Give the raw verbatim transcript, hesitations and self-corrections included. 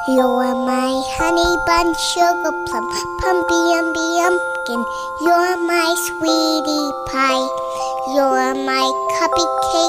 You're my honey bun, sugar plum, pumpy umby umpkin. You're my sweet